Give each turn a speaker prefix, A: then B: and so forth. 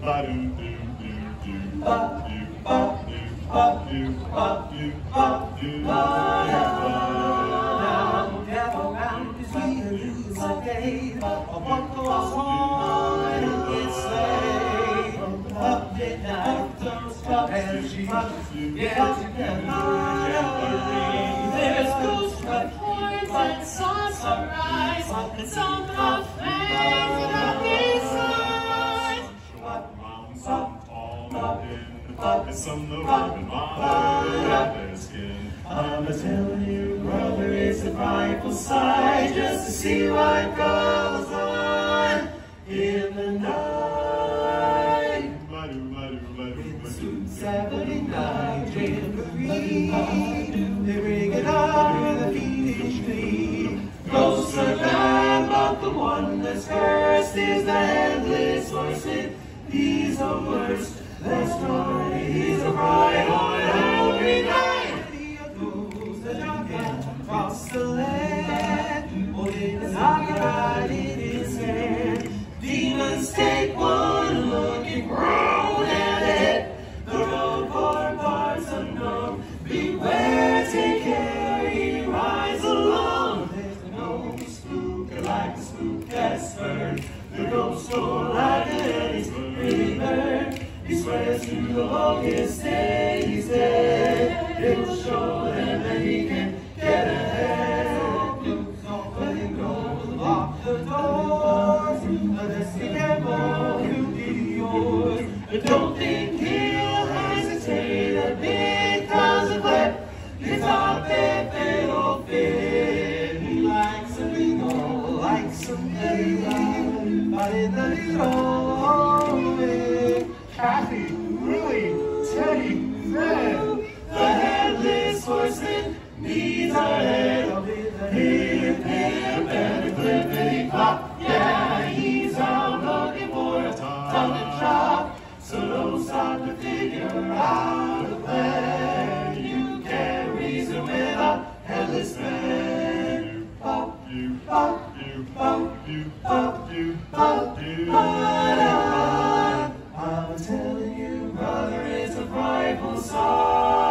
A: Gather round as we lose a day. What goes on in this slave? Up midnight, and she get together. There's ghost reports and sorceries, and some of things that besides.
B: Some tall and some the ribbon on their skin.
A: I'm telling you, brother, it's a frightful sight just to see what goes on in the night. It's 279 Jamboree. They ring it out with a fiendish glee. Ghosts are bad, but the one that's first is the Headless Horseman. He's the worst. That's right, he's a bright on every night. He goes the giant across the land, holding his right in his hand. Demons take one look and groan at it. The road for parts unknown. Beware, take care, he rides alone. There's no spook like the spook that's burned. The ghost don't like it and he's really burned. He swears to the longest day he's dead. It'll show them that he can get ahead. Let him go, lock the doors. Unless he can go, he'll be yours. But don't think he'll hesitate a bit, 'cause a clip is not that fatal fit. He likes a legal, likes a legal, but in the little
B: Kathy, Willie, Teddy, Fred.
A: The Headless Horseman needs a head. Hip, hip, and a clippity clop. Yeah, he's out looking for a tongue and chop. So don't stop to figure out a plan. You can't reason with a headless man. Pop, pop, pop, pop, pop, pop. I'm telling you, brother, it's a frightful sight just to see what goes on in the night. It's 279 Jamboree. They ring it out with a fiendish glee. Ghosts are bad, but the one that's first is the Headless Horseman. He's the worst. That's right, he's a bright on every night. He goes the giant across the land, holding his right in his hand. Demons take one look and groan at it. The road for parts unknown. Beware, take care, he rides alone. There's no spook like the spook that's burned. The ghost don't like it and he's really burned. He swears to the longest day he's dead. It'll show them that he can get ahead. Let him go, lock the doors. Unless he can go, he'll be yours. But don't think he'll hesitate a bit, 'cause a clip is not that fatal fit. He likes a legal, likes a legal, but in the little, he likes a legal, but in the little, he likes a legal. The Headless Horseman needs a head. Hip, hip, and a clippity clop. Yeah, he's out looking for a tongue and chop. So don't stop to figure out a plan. You can't reason with a headless man.